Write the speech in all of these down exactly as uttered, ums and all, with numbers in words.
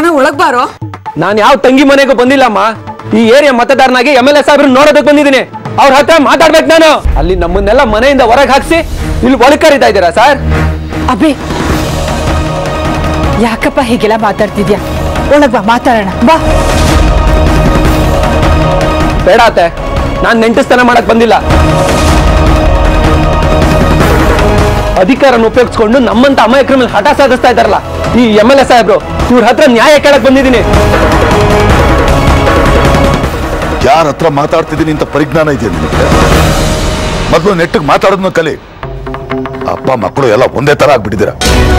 ಅಣ್ಣ ಒಳಗ್ ಬಾರೋ. ನಾನು ಯಾವ ತಂಗಿ ಮನೆಗೂ ಬಂದಿಲ್ಲಮ್ಮ. ಈ ಏರಿಯಾ ಮತದಾರನಾಗಿ ಎಂ ಎಲ್ ಎ ಸಾಹೇಬ್ರು ನೋಡೋದಕ್ಕೆ ಬಂದಿದ್ದೀನಿ. ಅವ್ರ ಹತ್ರ ಮಾತಾಡ್ಬೇಕು ನಾನು. ಅಲ್ಲಿ ನಮ್ಮನ್ನೆಲ್ಲ ಮನೆಯಿಂದ ಹೊರಗೆ ಹಾಕ್ಸಿ ಇಲ್ಲಿ ಒಳಗ್ ಕರೀತಾ ಇದ್ದೀರಾ ಸರ್? ಅಭಿ ಯಾಕಪ್ಪ ಹೀಗೆಲ್ಲ ಮಾತಾಡ್ತಿದ್ಯಾ? ಒಳಗ್ ಬಾ ಮಾತಾಡೋಣ ಬಾ. ಬೇಡ ಅತ್ತೆ, ನಾನ್ ನೆಂಟಸ್ತನ ಮಾಡಕ್ ಬಂದಿಲ್ಲ. ಅಧಿಕಾರನ ಉಪಯೋಗಿಸ್ಕೊಂಡು ನಮ್ಮಂತ ಅಮಾಯಕರ ಮೇಲೆ ಹಠ ಸಾಧಿಸ್ತಾ ಇದ್ದಾರಲ್ಲ ಈ ಎಂ ಎಲ್ ಎ ಸಾಹೇಬ್ರು, ಇವ್ರ ಹತ್ರ ನ್ಯಾಯ ಕೇಳಕ್ ಬಂದಿದ್ದೀನಿ. ಯಾರ ಹತ್ರ ಮಾತಾಡ್ತಿದ್ದೀನಿ ಅಂತ ಪರಿಜ್ಞಾನ ಇದೆಯಾ ನಿಮಗೆ? ಮೊದಲು ನೆಟ್ಟಿಗೆ ಮಾತಾಡೋದನ್ನ ಕಲಿ. ಅಪ್ಪ ಮಕ್ಕಳು ಎಲ್ಲ ಒಂದೇ ತರ ಆಗ್ಬಿಟ್ಟಿದ್ದೀರಾ.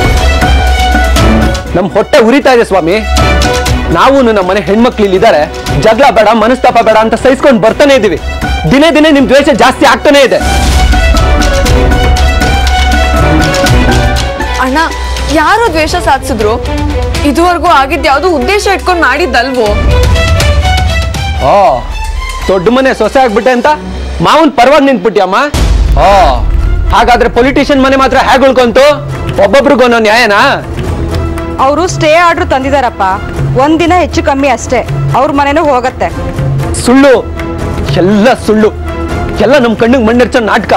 ನಮ್ ಹೊಟ್ಟೆ ಉರಿತಾ ಇದೆ ಸ್ವಾಮಿ. ನಾವು ನಮ್ಮ ಮನೆ ಹೆಣ್ಮಕ್ಳು ಇಲ್ಲಿದ್ದಾರೆ. ಜಗಳ ಬೇಡ, ಮನಸ್ತಾಪ ಬೇಡ ಅಂತ ಸಹಿಸ್ಕೊಂಡು ಬರ್ತಾನೆ ಇದೀವಿ. ದಿನೇ ದಿನೇ ನಿಮ್ ದ್ವೇಷ ಜಾಸ್ತಿ ಆಗ್ತಾನೆ ಇದೆ. ಅಣ್ಣ, ಯಾರು ದ್ವೇಷ ಸಾಧಿಸಿದ್ರು? ಇದುವರೆಗೂ ಆಗಿದ್ ಯಾವ್ದು ಉದ್ದೇಶ ಇಟ್ಕೊಂಡು ಮಾಡಿದ್ದಲ್ವೋ? ಓ, ದೊಡ್ಡ ಮನೆ ಸೊಸೆ ಆಗ್ಬಿಟ್ಟೆ ಅಂತ ಮಾವನ್ ಪರವಾಗಿ ನಿಂತ್ಬಿಟ್ಯಮ್ಮ. ಓ, ಹಾಗಾದ್ರೆ ಪೊಲಿಟಿಷಿಯನ್ ಮನೆ ಮಾತ್ರ ಹೇಗೆ ಉಳ್ಕೊಂತು? ಒಬ್ಬೊಬ್ರಿಗೂ ಅನ್ನೋ ನ್ಯಾಯನಾ? ಅವರು ಸ್ಟೇ ಆರ್ಡರ್ ತಂದಿದಾರಪ್ಪ. ಒಂದಿನ ಹೆಚ್ಚು ಕಮ್ಮಿ ಅಷ್ಟೇ, ಅವ್ರ ಮನೆನೂ ಹೋಗತ್ತೆ. ಸುಳ್ಳು, ಎಲ್ಲ ಸುಳ್ಳು. ಎಲ್ಲ ನಮ್ ಕಣ್ಣಿಗೆ ಮಣ್ಣಿರ್ಚೋ ನಾಟಕ.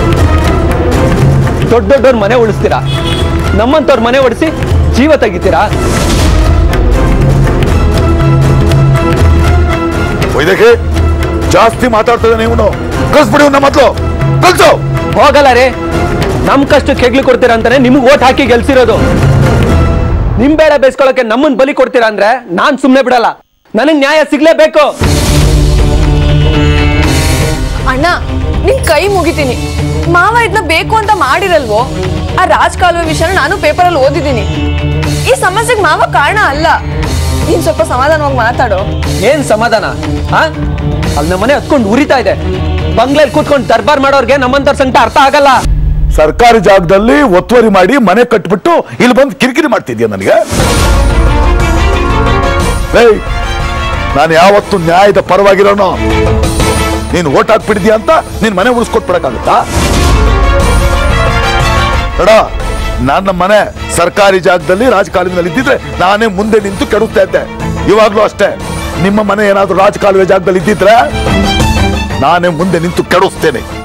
ದೊಡ್ಡ ದೊಡ್ಡವ್ರ ಮನೆ ಉಳಿಸ್ತೀರಾ, ನಮ್ಮಂತವ್ರ ಮನೆ ಓಡಿಸಿ ಜೀವ ತೆಗಿತೀರಾ? ಇದಕ್ಕೆ ಜಾಸ್ತಿ ಮಾತಾಡ್ತದೆ ನೀವು. ಕಳ್ಸ್ಬಿಡಿ ನಮ್ಮ ಮೊದಲು, ಕಳ್ಸು. ಹೋಗಲ್ಲ ರೀ, ನಮ್ ಕಷ್ಟಕ್ಕೆ ಹೆಗ್ಲು ಕೊಡ್ತೀರಾ ಅಂತಾನೆ ನಿಮ್ಗೆ ಓಟ್ ಹಾಕಿ ಗೆಲ್ಸಿರೋದು. ನಿಮ್ ಬೇಡ ಬೇಯಿಸ್ಕೊಳಕ್ಕೆ ನಮ್ಮನ್ ಬಲಿ ಕೊಡ್ತೀರಾ ಅಂದ್ರೆ ನಾನ್ ಸುಮ್ನೆ ಬಿಡಲ್ಲ. ನನಗ್ ನ್ಯಾಯ ಸಿಗ್ಲೇಬೇಕು. ಅಣ್ಣ, ನಿನ್ ಕೈ ಮುಗಿತೀನಿ. ಮಾವ ಇದನ್ನ ಬೇಕು ಅಂತ ಮಾಡಿರಲ್ವೋ? ಆ ರಾಜಕಾಲುವೆ ವಿಷಯನ ನಾನು ಪೇಪರಲ್ಲಿ ಓದಿದ್ದೀನಿ. ಈ ಸಮಸ್ಯೆಗೆ ಮಾವ ಕಾರಣ ಅಲ್ಲ. ನೀನ್ ಸ್ವಲ್ಪ ಸಮಾಧಾನವಾಗಿ ಮಾತಾಡೋ. ಏನ್ ಸಮಾಧಾನ? ಹಾ, ಅಲ್ಲಿ ನಮ್ಮ ಮನೆ ಹತ್ಕೊಂಡು ಉರಿತಾ ಇದೆ. ಬಂಗ್ಲೆಲ್ ಕೂತ್ಕೊಂಡು ದರ್ಬಾರ್ ಮಾಡೋರ್ಗೆ ನಮ್ಮಂತವ್ರ ಸಂಕಟ ಅರ್ಥ ಆಗಲ್ಲ. ಸರ್ಕಾರಿ ಜಾಗದಲ್ಲಿ ಒತ್ತುವರಿ ಮಾಡಿ ಮನೆ ಕಟ್ಬಿಟ್ಟು ಇಲ್ಲಿ ಬಂದು ಕಿರಿಕಿರಿ ಮಾಡ್ತಿದ್ಯಾ ನನಗೆ? ನಾನು ಯಾವತ್ತು ನ್ಯಾಯದ ಪರವಾಗಿರೋನು. ನೀನು ಓಟ್ ಹಾಕ್ಬಿಡಿದ್ಯಾ ಅಂತ ನೀನ್ ಮನೆ ಉಳಿಸ್ಕೊಟ್ಬಿಡಕ್ಕಾಗುತ್ತಾ? ಬೇಡ, ನನ್ನ ಮನೆ ಸರ್ಕಾರಿ ಜಾಗದಲ್ಲಿ ರಾಜಕಾಲುವೆನಲ್ಲಿ ಇದ್ದಿದ್ರೆ ನಾನೇ ಮುಂದೆ ನಿಂತು ಕೆಡುತ್ತಾ ಇದ್ದೆ. ಇವಾಗ್ಲೂ ಅಷ್ಟೇ, ನಿಮ್ಮ ಮನೆ ಏನಾದ್ರೂ ರಾಜಕಾಲುವೆ ಜಾಗದಲ್ಲಿ ಇದ್ದಿದ್ರೆ ನಾನೇ ಮುಂದೆ ನಿಂತು ಕೆಡಿಸ್ತೇನೆ.